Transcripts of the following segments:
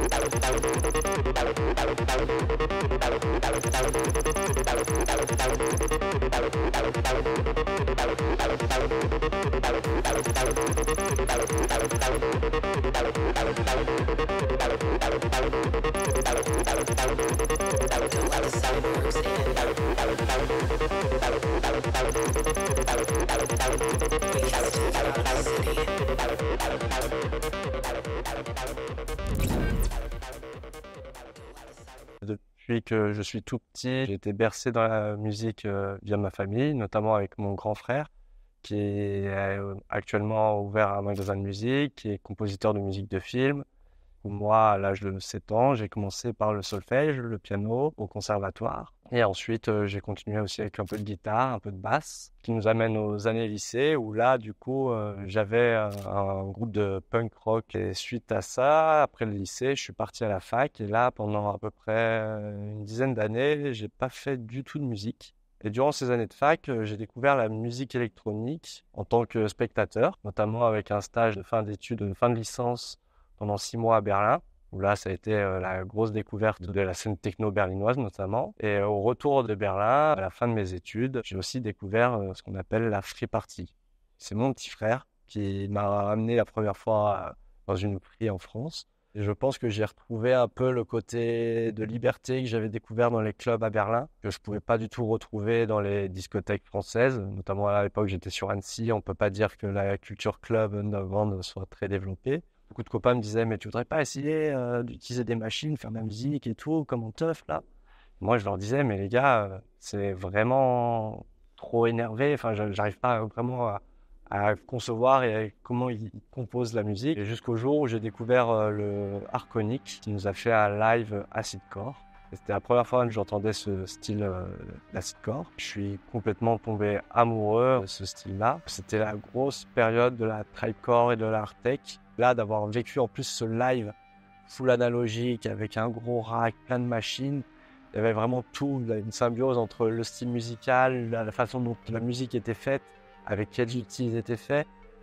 Depuis que je suis tout petit, j'ai été bercé dans la musique via ma famille, notamment avec mon grand frère, qui est actuellement ouvert un magasin de musique, qui est compositeur de musique de film. Moi, à l'âge de 7 ans, j'ai commencé par le solfège, le piano au conservatoire. Et ensuite, j'ai continué aussi avec un peu de guitare, un peu de basse, qui nous amène aux années lycée, où là, du coup, j'avais un groupe de punk rock. Et suite à ça, après le lycée, je suis parti à la fac. Et là, pendant à peu près une dizaine d'années, j'ai pas fait du tout de musique. Et durant ces années de fac, j'ai découvert la musique électronique en tant que spectateur, notamment avec un stage de fin d'études, de fin de licence pendant 6 mois à Berlin, où là, ça a été la grosse découverte de la scène techno berlinoise notamment. Et au retour de Berlin, à la fin de mes études, j'ai aussi découvert ce qu'on appelle la free party. C'est mon petit frère qui m'a amené la première fois dans une free en France. Et je pense que j'ai retrouvé un peu le côté de liberté que j'avais découvert dans les clubs à Berlin, que je pouvais pas du tout retrouver dans les discothèques françaises. Notamment à l'époque, j'étais sur Annecy. On peut pas dire que la culture club underground soit très développée. Beaucoup de copains me disaient, mais tu voudrais pas essayer d'utiliser des machines, faire de la musique et tout, comme on teuf là? Moi, je leur disais, mais les gars, c'est vraiment trop énervé. Enfin, j'arrive pas vraiment à concevoir et comment ils composent la musique. Et jusqu'au jour où j'ai découvert le Arconic, qui nous a fait un live acidcore. Et c'était la première fois que j'entendais ce style d'acidcore. Je suis complètement tombé amoureux de ce style-là. C'était la grosse période de la tribecore et de la hardtech. Là, d'avoir vécu en plus ce live full analogique avec un gros rack, plein de machines, il y avait vraiment tout, une symbiose entre le style musical, la façon dont la musique était faite, avec quels outils ils étaient faits.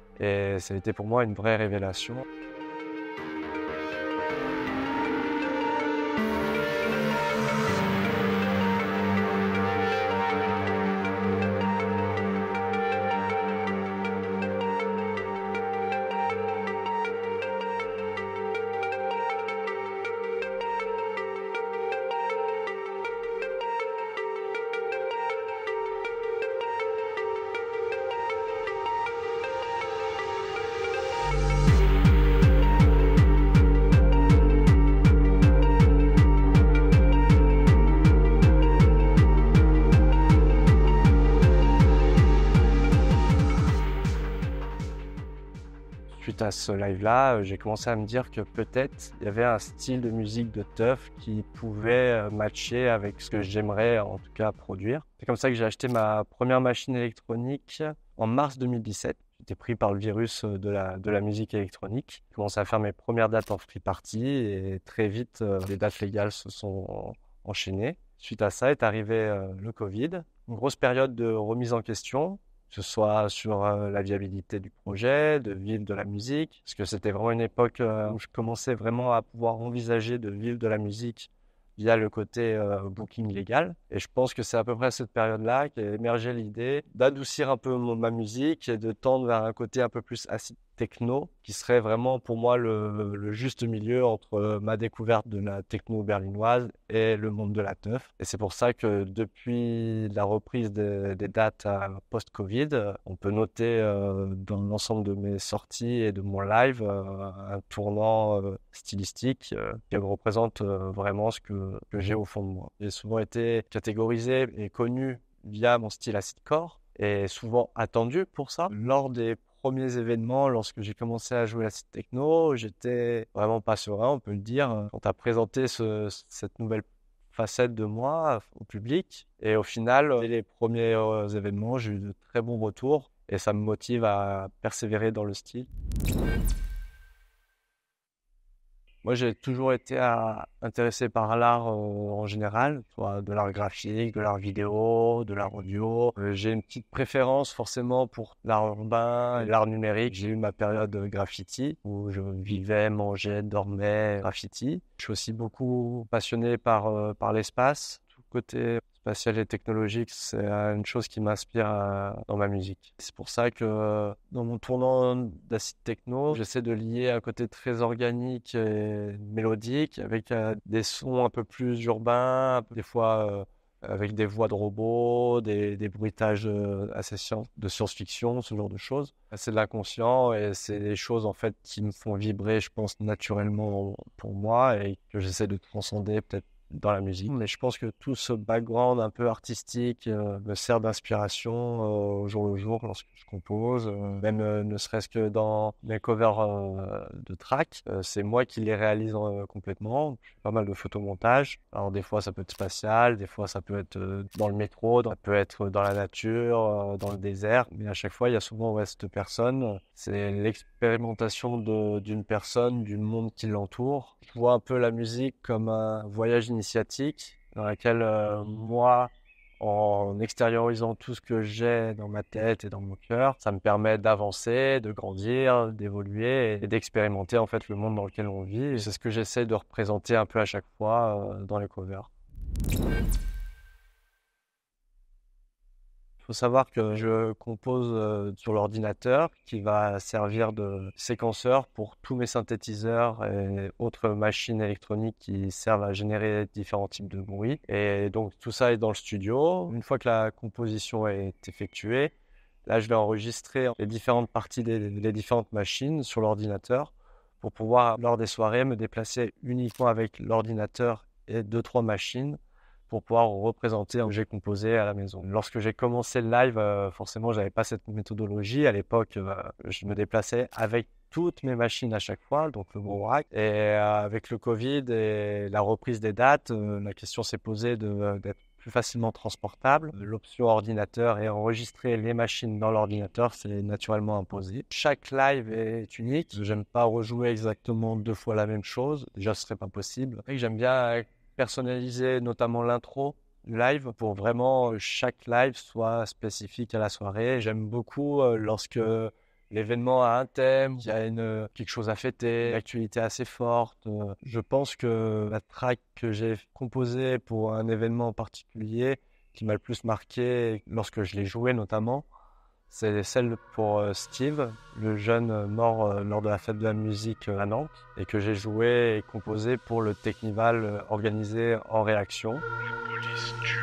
Et ça a été pour moi une vraie révélation. Suite à ce live-là, j'ai commencé à me dire que peut-être il y avait un style de musique de teuf qui pouvait matcher avec ce que j'aimerais en tout cas produire. C'est comme ça que j'ai acheté ma première machine électronique en mars 2017. J'étais pris par le virus de la musique électronique. J'ai commencé à faire mes premières dates en free party et très vite, les dates légales se sont enchaînées. Suite à ça est arrivé le Covid, une grosse période de remise en question, que ce soit sur la viabilité du projet, de vivre de la musique, parce que c'était vraiment une époque où je commençais vraiment à pouvoir envisager de vivre de la musique via le côté booking légal. Et je pense que c'est à peu près à cette période-là qu'est émergé l'idée d'adoucir un peu ma musique et de tendre vers un côté un peu plus acid techno, qui serait vraiment pour moi le juste milieu entre ma découverte de la techno berlinoise et le monde de la teuf. Et c'est pour ça que depuis la reprise des dates post-Covid, on peut noter dans l'ensemble de mes sorties et de mon live un tournant stylistique qui représente vraiment ce que j'ai au fond de moi. J'ai souvent été catégorisé et connu via mon style acidcore et souvent attendu pour ça. Lors des premiers événements, lorsque j'ai commencé à jouer l'acid techno, j'étais vraiment pas serein, on peut le dire, quand tu as présenté cette nouvelle facette de moi au public. Et au final, dès les premiers événements, j'ai eu de très bons retours et ça me motive à persévérer dans le style. Moi, j'ai toujours été intéressé par l'art en général, soit de l'art graphique, de l'art vidéo, de l'art audio. J'ai une petite préférence forcément pour l'art urbain et l'art numérique. J'ai eu ma période graffiti où je vivais, mangeais, dormais graffiti. Je suis aussi beaucoup passionné par l'espace. Tout le côté spatial et technologique, c'est une chose qui m'inspire dans ma musique. C'est pour ça que dans mon tournant d'acid techno, j'essaie de lier un côté très organique et mélodique avec des sons un peu plus urbains, des fois avec des voix de robots, des bruitages de science-fiction, ce genre de choses. C'est de l'inconscient et c'est des choses en fait qui me font vibrer, je pense, naturellement pour moi et que j'essaie de transcender peut-être dans la musique. Mais je pense que tout ce background un peu artistique me sert d'inspiration au jour le jour lorsque je compose. Même ne serait-ce que dans mes covers de tracks, c'est moi qui les réalise complètement. Je fais pas mal de photomontage. Alors des fois ça peut être spatial, des fois ça peut être dans le métro, ça peut être dans la nature, dans le désert. Mais à chaque fois il y a souvent cette personne. C'est l'expérimentation d'une personne, du monde qui l'entoure. Je vois un peu la musique comme un voyage initiatique dans lequel moi, en extériorisant tout ce que j'ai dans ma tête et dans mon cœur, ça me permet d'avancer, de grandir, d'évoluer et d'expérimenter en fait le monde dans lequel on vit. Et c'est ce que j'essaie de représenter un peu à chaque fois dans les covers. Il faut savoir que je compose sur l'ordinateur qui va servir de séquenceur pour tous mes synthétiseurs et autres machines électroniques qui servent à générer différents types de bruits. Et donc tout ça est dans le studio. Une fois que la composition est effectuée, là je vais enregistrer les différentes parties des différentes machines sur l'ordinateur pour pouvoir, lors des soirées, me déplacer uniquement avec l'ordinateur et 2-3 machines pour pouvoir représenter ce que j'ai composé à la maison. Lorsque j'ai commencé le live, forcément, j'avais pas cette méthodologie. À l'époque, je me déplaçais avec toutes mes machines à chaque fois, donc le gros rack. Et avec le Covid et la reprise des dates, la question s'est posée d'être plus facilement transportable. L'option ordinateur et enregistrer les machines dans l'ordinateur, c'est naturellement imposé. Chaque live est unique. J'aime pas rejouer exactement 2 fois la même chose. Déjà, ce serait pas possible. Et j'aime bien personnaliser notamment l'intro du live pour vraiment chaque live soit spécifique à la soirée. J'aime beaucoup lorsque l'événement a un thème, il y a quelque chose à fêter, l'actualité assez forte. Je pense que la track que j'ai composée pour un événement en particulier qui m'a le plus marqué lorsque je l'ai joué notamment, c'est celle pour Steve, le jeune mort lors de la fête de la musique à Nantes et que j'ai joué et composé pour le Technival organisé en réaction. La police tue.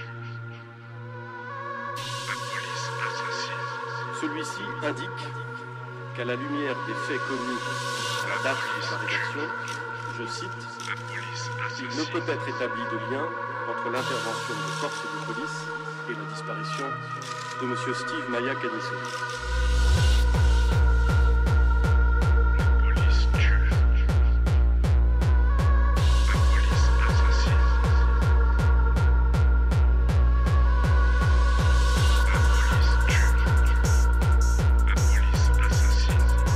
La police assassine. Celui-ci indique qu'à la lumière des faits connus à la date de sa rédaction, je cite, La police il assassine. ne peut être établi de lien entre l'intervention des forces de police et la disparition de M. Steve Maya Kanisoni. La police tue. La police assassine. La police tue. La police assassine.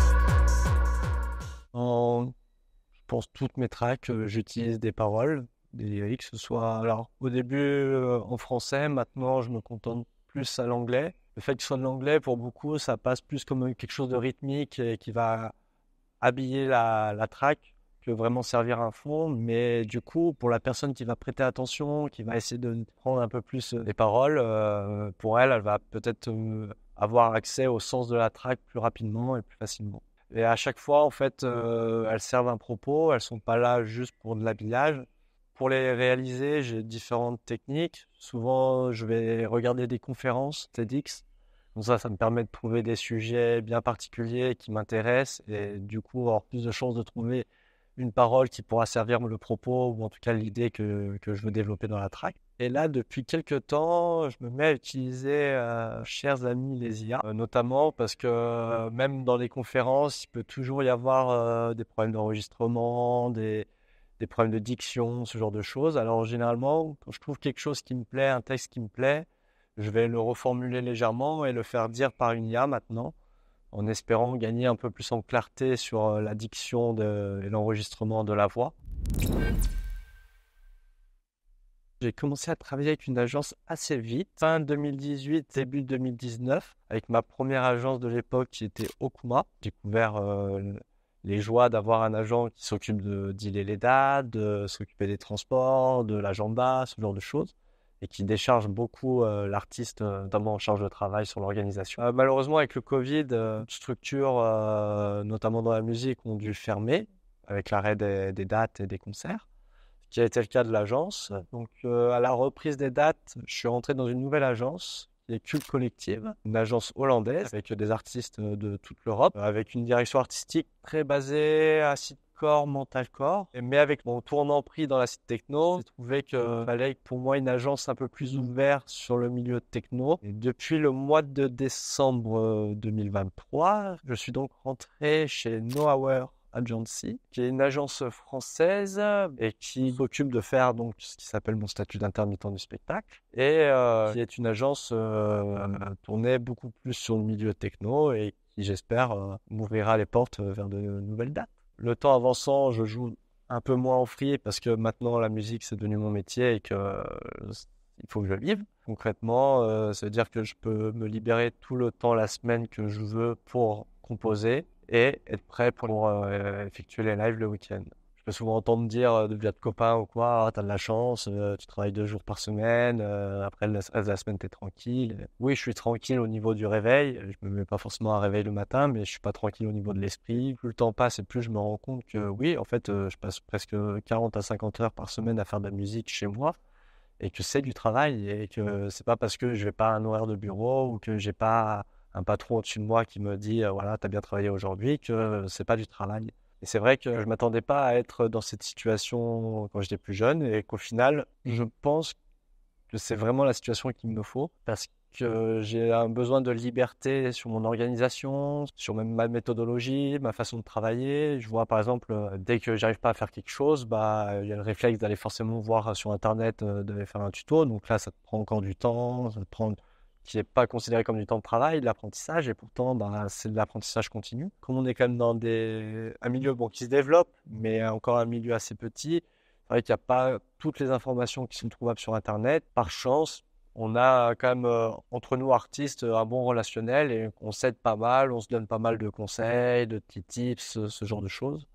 Je pense toutes mes tracks, j'utilise des paroles, des lyrics, que ce soit alors au début en français, maintenant je me contente plus à l'anglais. Le fait que ce soit de l'anglais, pour beaucoup, ça passe plus comme quelque chose de rythmique et qui va habiller la track que vraiment servir un fond. Mais du coup, pour la personne qui va prêter attention, qui va essayer de prendre un peu plus les paroles, pour elle, elle va peut-être avoir accès au sens de la track plus rapidement et plus facilement. Et à chaque fois, en fait, elles servent un propos, elles sont pas là juste pour de l'habillage. Pour les réaliser, j'ai différentes techniques. Souvent, je vais regarder des conférences TEDx. Donc ça me permet de trouver des sujets bien particuliers qui m'intéressent et du coup avoir plus de chances de trouver une parole qui pourra servir le propos ou en tout cas l'idée que je veux développer dans la track. Et là, depuis quelques temps, je me mets à utiliser, chers amis, les IA, notamment parce que même dans les conférences, il peut toujours y avoir des problèmes d'enregistrement, des problèmes de diction, ce genre de choses. Alors généralement, quand je trouve quelque chose qui me plaît, un texte qui me plaît, je vais le reformuler légèrement et le faire dire par une IA maintenant, en espérant gagner un peu plus en clarté sur la diction et l'enregistrement de la voix. J'ai commencé à travailler avec une agence assez vite, fin 2018, début 2019, avec ma première agence de l'époque qui était Okuma. J'ai découvert les joies d'avoir un agent qui s'occupe de dealer les dates, de s'occuper des transports, de l'agenda, ce genre de choses, et qui décharge beaucoup l'artiste, notamment en charge de travail sur l'organisation. Malheureusement, avec le Covid, structures, notamment dans la musique, ont dû fermer avec l'arrêt des dates et des concerts, qui a été le cas de l'agence. Donc, à la reprise des dates, je suis rentré dans une nouvelle agence qui est Cult Collective, une agence hollandaise avec des artistes de toute l'Europe, avec une direction artistique très basée acidcore, mentalcore, mais avec mon tournant pris dans l'acid techno, j'ai trouvé qu'il fallait pour moi une agence un peu plus ouverte sur le milieu techno. Et depuis le mois de décembre 2023, je suis donc rentré chez No Hour Agency, qui est une agence française et qui s'occupe de faire donc ce qui s'appelle mon statut d'intermittent du spectacle et qui est une agence tournée beaucoup plus sur le milieu techno et qui, j'espère, m'ouvrira les portes vers de nouvelles dates. Le temps avançant, je joue un peu moins en free parce que maintenant la musique c'est devenu mon métier et que il faut que je vive. Concrètement, ça veut dire que je peux me libérer tout le temps la semaine que je veux pour composer et être prêt pour effectuer les lives le week-end. Je peux souvent entendre dire via de copains ou quoi, t'as de la chance, tu travailles 2 jours par semaine, après le reste de la semaine t'es tranquille. Oui, je suis tranquille au niveau du réveil, je me mets pas forcément à réveil le matin, mais je suis pas tranquille au niveau de l'esprit. Plus le temps passe et plus je me rends compte que oui, en fait, je passe presque 40 à 50 heures par semaine à faire de la musique chez moi et que c'est du travail et que c'est pas parce que je vais pas à un horaire de bureau ou que j'ai pas un patron au-dessus de moi qui me dit voilà, t'as bien travaillé aujourd'hui, que c'est pas du travail. Et c'est vrai que je m'attendais pas à être dans cette situation quand j'étais plus jeune et qu'au final, je pense que c'est vraiment la situation qu'il me faut parce que j'ai un besoin de liberté sur mon organisation, sur même ma méthodologie, ma façon de travailler. Je vois par exemple, dès que j'arrive pas à faire quelque chose, il y a le réflexe d'aller forcément voir sur Internet, d'aller faire un tuto. Donc là, ça te prend encore du temps, ça te prend qui n'est pas considéré comme du temps de travail, de l'apprentissage, et pourtant c'est de l'apprentissage continu. Comme on est quand même dans un milieu qui se développe, mais encore un milieu assez petit, c'est vrai qu'il n'y a pas toutes les informations qui sont trouvables sur Internet. Par chance, on a quand même entre nous artistes un bon relationnel et on s'aide pas mal, on se donne pas mal de conseils, de petits tips, ce genre de choses.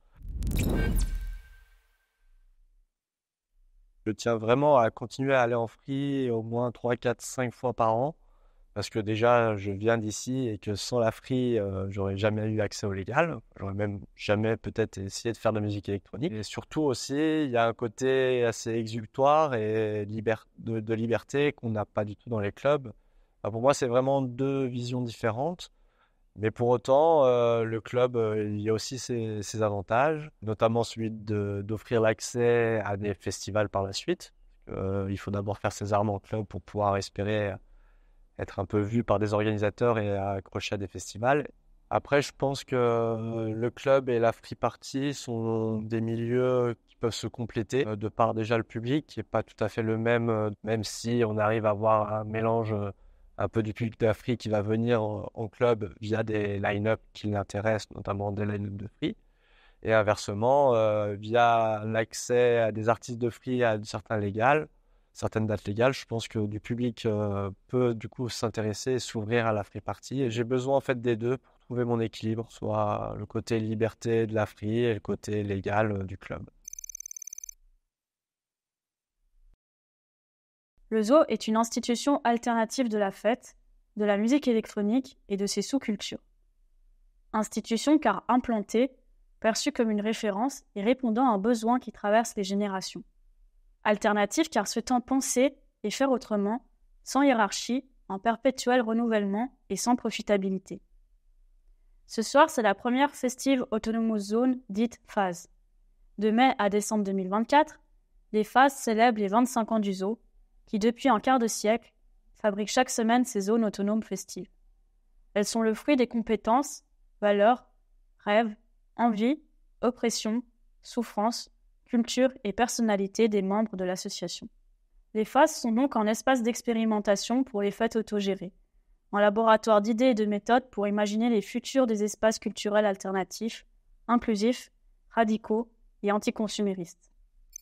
Je tiens vraiment à continuer à aller en free au moins 3, 4, 5 fois par an. Parce que déjà, je viens d'ici et que sans la free, j'aurais jamais eu accès au légal. J'aurais même jamais peut-être essayé de faire de la musique électronique. Et surtout aussi, il y a un côté assez exutoire et de liberté qu'on n'a pas du tout dans les clubs. Enfin, pour moi, c'est vraiment 2 visions différentes. Mais pour autant, le club, il y a aussi ses avantages, notamment celui d'offrir l'accès à des festivals par la suite. Il faut d'abord faire ses armes en club pour pouvoir espérer être un peu vu par des organisateurs et accrocher à des festivals. Après, je pense que le club et la free party sont des milieux qui peuvent se compléter de par déjà le public qui n'est pas tout à fait le même, même si on arrive à avoir un mélange un peu du public de la free qui va venir en club via des line-up qui l'intéressent, notamment des line-up de free. Et inversement, via l'accès à des artistes de free à certaines dates légales, je pense que du public peut du coup s'intéresser et s'ouvrir à la free party. Et j'ai besoin en fait des deux pour trouver mon équilibre, soit le côté liberté de la free et le côté légal du club. Le Zoo est une institution alternative de la fête, de la musique électronique et de ses sous-cultures. Institution car implantée, perçue comme une référence et répondant à un besoin qui traverse les générations. Alternative car souhaitant penser et faire autrement, sans hiérarchie, en perpétuel renouvellement et sans profitabilité. Ce soir, c'est la première Festive Autonomous Zone dite FAZ. De mai à décembre 2024, les FAZ célèbrent les 25 ans du Zoo, qui depuis un quart de siècle, fabrique chaque semaine ces zones autonomes festives. Elles sont le fruit des compétences, valeurs, rêves, envies, oppressions, souffrances, culture et personnalité des membres de l'association. Les FAZ sont donc un espace d'expérimentation pour les fêtes autogérées, un laboratoire d'idées et de méthodes pour imaginer les futurs des espaces culturels alternatifs, inclusifs, radicaux et anticonsuméristes.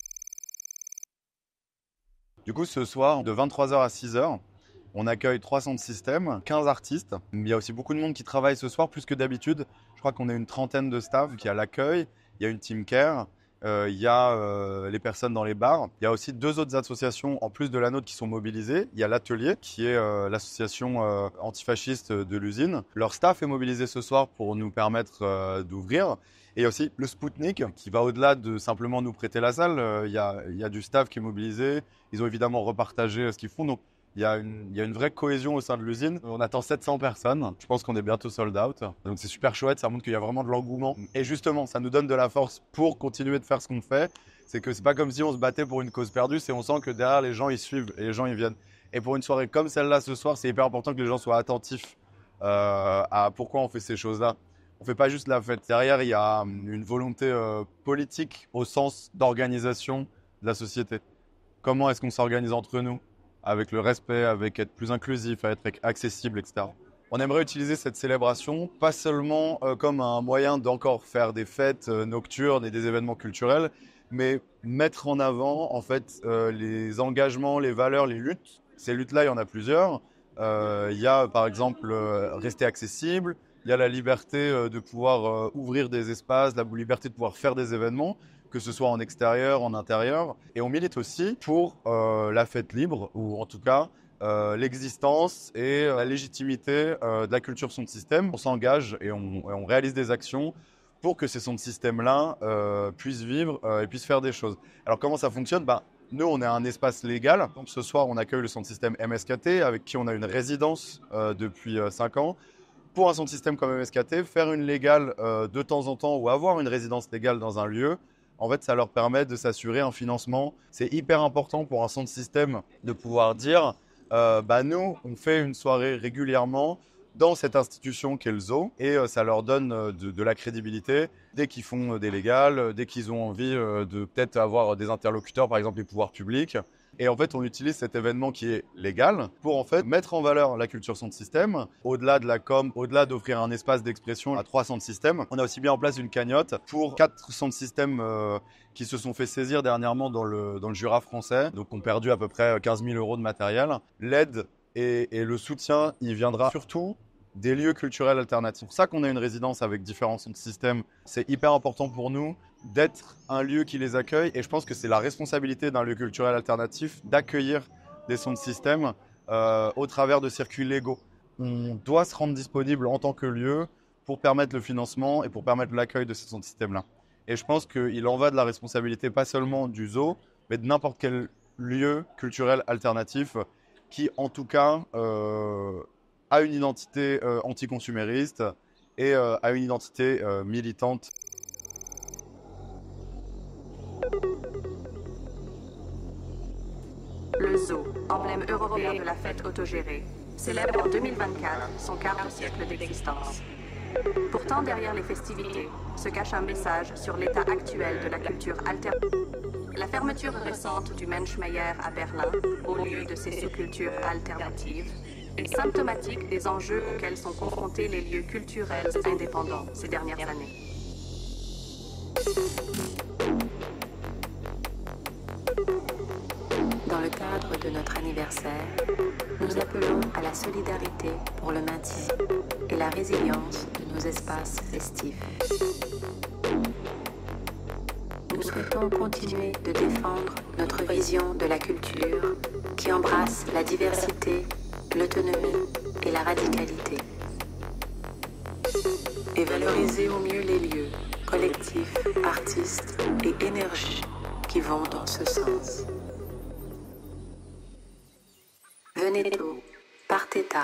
Du coup, ce soir, de 23h à 6h, on accueille 300 systèmes, 15 artistes. Il y a aussi beaucoup de monde qui travaille ce soir, plus que d'habitude. Je crois qu'on est une trentaine de staff qui a l'accueil, il y a une team care, il y a les personnes dans les bars. Il y a aussi 2 autres associations, en plus de la nôtre, qui sont mobilisées. Il y a l'Atelier, qui est l'association antifasciste de l'usine. Leur staff est mobilisé ce soir pour nous permettre d'ouvrir. Et il y a aussi le Spoutnik, qui va au-delà de simplement nous prêter la salle. Il y a du staff qui est mobilisé. Ils ont évidemment repartagé ce qu'ils font. Donc, il y a une vraie cohésion au sein de l'usine. On attend 700 personnes. Je pense qu'on est bientôt sold out. Donc c'est super chouette, ça montre qu'il y a vraiment de l'engouement. Et justement, ça nous donne de la force pour continuer de faire ce qu'on fait. C'est que c'est pas comme si on se battait pour une cause perdue, c'est on sent que derrière les gens ils suivent et les gens ils viennent. Et pour une soirée comme celle-là ce soir, c'est hyper important que les gens soient attentifs à pourquoi on fait ces choses-là. On fait pas juste la fête. Derrière, il y a une volonté politique au sens d'organisation de la société. Comment est-ce qu'on s'organise entre nous ? Avec le respect, avec être plus inclusif, à être accessible, etc. On aimerait utiliser cette célébration pas seulement comme un moyen d'encore faire des fêtes nocturnes et des événements culturels, mais mettre en avant en fait les engagements, les valeurs, les luttes. Ces luttes-là, il y en a plusieurs. Il y a par exemple rester accessible, il y a la liberté de pouvoir ouvrir des espaces, la liberté de pouvoir faire des événements, que ce soit en extérieur, en intérieur. Et on milite aussi pour la fête libre, ou en tout cas l'existence et la légitimité de la culture son de système. On s'engage et on réalise des actions pour que ces sons de système-là puissent vivre et puissent faire des choses. Alors comment ça fonctionne ? Nous, on est un espace légal. Donc, ce soir, on accueille le son de système MSKT, avec qui on a une résidence depuis 5 ans. Pour un son de système comme MSKT, faire une légale de temps en temps ou avoir une résidence légale dans un lieu, en fait, ça leur permet de s'assurer un financement. C'est hyper important pour un son de système de pouvoir dire nous, on fait une soirée régulièrement dans cette institution qu'est le zoo et ça leur donne de la crédibilité dès qu'ils font des légales, dès qu'ils ont envie de peut-être avoir des interlocuteurs, par exemple les pouvoirs publics. Et en fait, on utilise cet événement qui est légal pour en fait mettre en valeur la culture son de système. Au-delà de la com, au-delà d'offrir un espace d'expression à 300 de systèmes, on a aussi mis en place une cagnotte pour 400 de systèmes qui se sont fait saisir dernièrement dans le Jura français. Donc, ont perdu à peu près 15 000 € de matériel. L'aide et le soutien, il viendra surtout des lieux culturels alternatifs. C'est pour ça qu'on a une résidence avec différents sons de système. C'est hyper important pour nous d'être un lieu qui les accueille et je pense que c'est la responsabilité d'un lieu culturel alternatif d'accueillir des sons de système au travers de circuits légaux. On doit se rendre disponible en tant que lieu pour permettre le financement et pour permettre l'accueil de ces sons de système-là. Et je pense qu'il en va de la responsabilité pas seulement du zoo, mais de n'importe quel lieu culturel alternatif qui, en tout cas, a une identité anticonsumériste et a une identité militante. Le zoo, emblème européen de la fête autogérée, célèbre en 2024 son quart de siècle d'existence. Pourtant, derrière les festivités, se cache un message sur l'état actuel de la culture alternative. La fermeture récente du Menschmeyer à Berlin, au lieu de ces sous-cultures alternatives, est symptomatique des enjeux auxquels sont confrontés les lieux culturels indépendants ces dernières années. Dans le cadre de notre anniversaire, nous appelons à la solidarité pour le maintien et la résilience de nos espaces festifs. Nous souhaitons continuer de défendre notre vision de la culture qui embrasse la diversité, l'autonomie et la radicalité. Et valoriser au mieux les lieux, collectifs, artistes et énergies qui vont dans ce sens. Venez tôt, partez tard.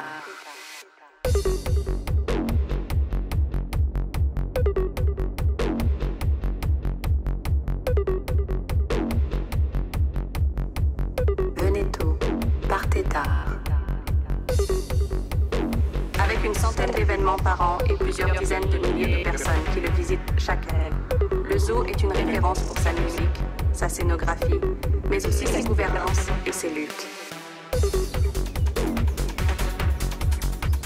Venez tôt, partez tard. Avec une centaine d'événements par an et plusieurs dizaines de milliers de personnes qui le visitent chaque année, le zoo est une référence pour sa musique, sa scénographie, mais aussi sa gouvernance et ses luttes.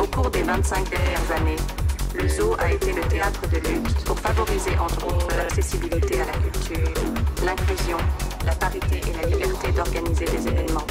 Au cours des 25 dernières années, le zoo a été le théâtre de lutte pour favoriser entre autres l'accessibilité à la culture, l'inclusion, la parité et la liberté d'organiser des événements.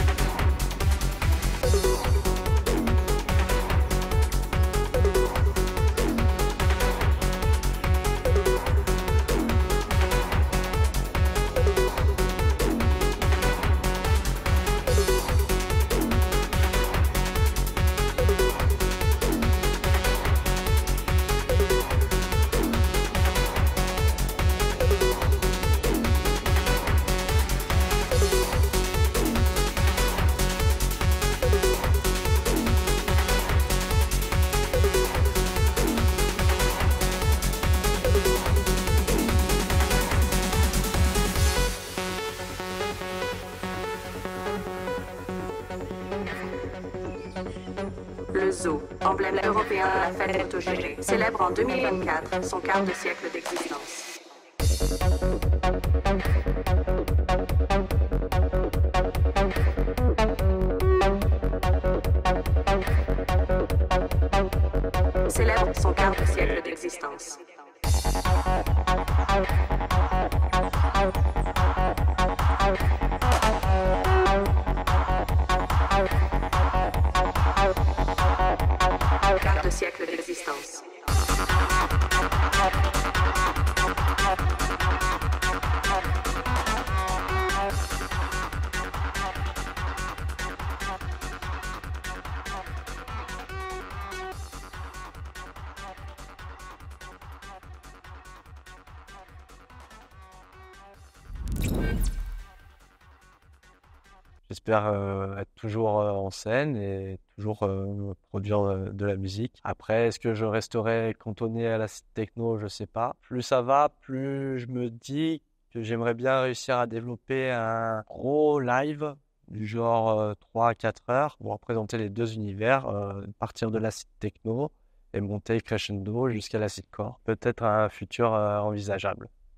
Le zoo, emblème européen de la fête autogérée, célèbre en 2024 son quart de siècle d'existence. Célèbre son quart de siècle d'existence. Quart de siècle d'existence. J'espère être toujours en scène et toujours produire de la musique. Après, est-ce que je resterai cantonné à la techno? Je sais pas. Plus ça va, plus je me dis que j'aimerais bien réussir à développer un gros live du genre 3 à 4 heures pour représenter les deux univers, partir de l'acid techno et monter crescendo jusqu'à l'acid core. Peut-être un futur envisageable.